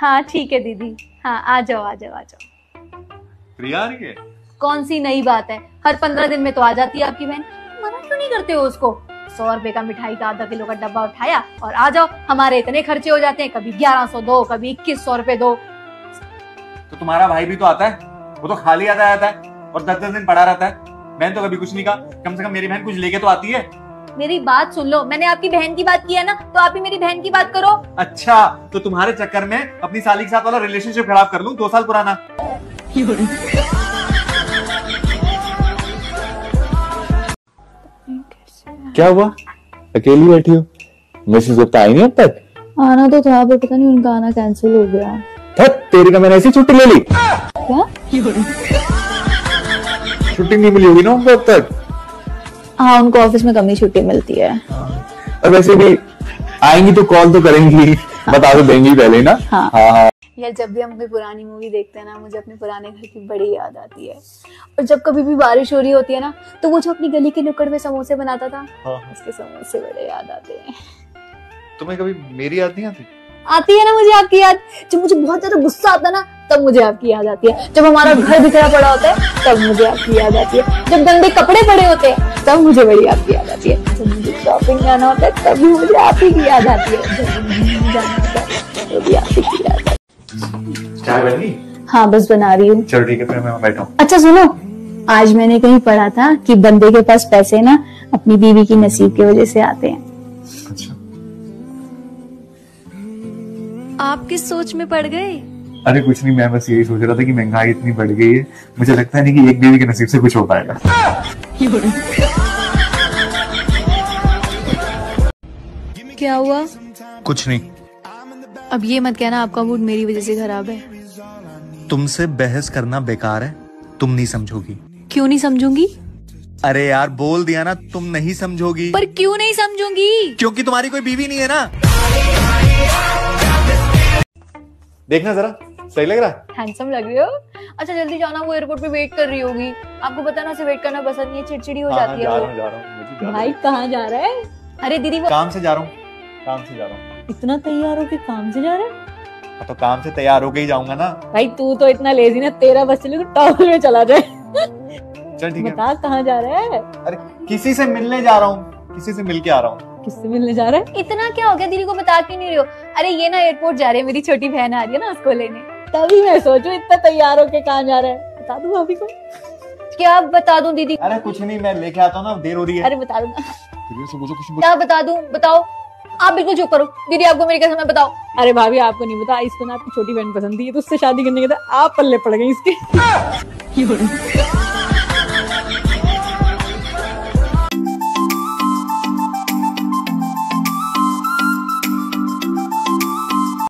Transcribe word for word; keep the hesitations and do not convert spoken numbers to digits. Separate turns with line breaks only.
हाँ ठीक है दीदी, हाँ आ जाओ आ जाओ आ जाओ।
प्रिया आ रही है?
कौन सी नई बात है, हर पंद्रह दिन में तो आ जाती है आपकी बहन। मना क्यों नहीं करते हो उसको? सौ रुपए का मिठाई का आधा किलो का डब्बा उठाया और आ जाओ। हमारे इतने खर्चे हो जाते हैं, कभी ग्यारह सौ दो, कभी इक्कीस सौ रुपए दो।
तो तुम्हारा भाई भी तो आता है, वो तो खाली आता आता है और दस दस दिन पड़ा रहता है। बहन तो कभी कुछ नहीं कहा, कम से कम मेरी बहन कुछ लेके तो आती है।
मेरी बात सुन लो, मैंने आपकी बहन की बात की है ना, तो आप भी मेरी बहन की बात करो।
अच्छा, तो तुम्हारे चक्कर में अपनी साली के साथ वाला रिलेशनशिप खराब कर लूं, दो साल पुराना।
क्या हुआ, अकेली बैठी हो? मिसेस गुप्ता आई नहीं अब तक?
आना तो था पर पता नहीं उनका आना कैंसिल हो गया।
थक तेरी का, मैंने ऐसी छुट्टी ले ली।
क्या
छुट्टी नहीं मिली होगी ना उनको अब तक?
हाँ उनको ऑफिस में कम ही छुट्टी मिलती है।
और वैसे भी आएंगी तो कॉल तो करेंगी, हाँ। बता तो देंगी पहले ना।
हाँ।
हाँ हाँ।
यार जब भी हम कोई पुरानी मूवी देखते हैं ना, मुझे अपने पुराने घर की बड़ी याद आती है। और जब कभी भी बारिश हो रही होती है ना, तो वो जो अपनी गली के नुक्कड़ में समोसे बनाता था, हाँ। उसके समोसे बड़े याद आते हैं।
तुम्हें कभी मेरी याद नहीं आती?
आती है ना मुझे आपकी याद। जब मुझे बहुत ज्यादा गुस्सा आता है ना, तब मुझे आपकी याद आती है। जब हमारा घर बिखरा पड़ा होता है, तब मुझे आपकी याद आती है। जब गंदे कपड़े पड़े होते हैं, तब मुझे बड़ी आपकी याद आती है। जब मुझे शॉपिंग जाना होता है, तब भी मुझे आप ही की याद आती है। जब मुझे जाना होता है, तब भी आप ही की याद आती है।
चाय बन गई?
हाँ बस बना रही हूँ।
चलो ठीक है, फिर मैं बैठा हूँ।
अच्छा सुनो, आज मैंने कहीं पढ़ा था कि बंदे के पास पैसे ना अपनी बीवी की नसीब की वजह से आते हैं।
अच्छा,
आप किस सोच में पड़ गए?
अरे कुछ नहीं, मैं बस यही सोच रहा था कि महंगाई इतनी बढ़ गई है, मुझे लगता है नहीं कि एक बीवी के नसीब से कुछ हो पाएगा।
क्या हुआ?
कुछ नहीं।
अब ये मत कहना आपका मूड मेरी वजह से खराब है।
तुमसे बहस करना बेकार है, तुम नहीं समझोगी।
क्यों नहीं समझूंगी?
अरे यार बोल दिया ना, तुम नहीं समझोगी।
पर क्यों नहीं समझूंगी?
क्योंकि तुम्हारी कोई बीवी नहीं है ना।
देखना जरा, सही लग रहा है?
हैंडसम लग रही हो। अच्छा जल्दी जाना, वो एयरपोर्ट पे वेट कर रही होगी। आपको पता ना, उसे वेट करना पसंद नहीं है, चिड़चिड़ी हो
हाँ,
जाती
हाँ,
है।
जा रहा हूँ, जा रहा हूँ, मुझे जा
भाई कहाँ जा रहा है? अरे दीदी वो
काम से जा रहा हूँ, काम से जा रहा हूँ।
इतना तैयार होके काम से जा रहा है?
तो काम से तैयार होके ही जाऊंगा ना।
भाई तू तो इतना लेजी ना, तेरा बस चले तो टॉवल में चला जाए।
चल ठीक है,
बता कहाँ जा रहा है?
अरे किसी से मिलने जा रहा हूँ, किसी से मिल के आ रहा हूँ।
किससे मिलने जा रहा है? इतना क्या हो गया, दीदी को बता क्यों नहीं रही हो? अरे ये ना एयरपोर्ट जा रहे हैं, मेरी छोटी बहन आ रही है ना उसको लेने। तभी मैं सोचूं इतना तैयार होके कहाँ जा रहा है। बता दूं भाभी को? क्या बता दूं दीदी?
अरे कुछ नहीं, मैं लेके आता हूँ ना, देर हो रही है।
अरे बता दूं क्या बता दूं? बताओ। आप बिल्कुल चुप करो दीदी, आपको मेरी कसम है, बताओ। अरे भाभी आपको नहीं पता, इसको ना आपकी छोटी बहन पसंद थी, तो उससे शादी करने के बाद आप पल्ले पड़ गई इसके।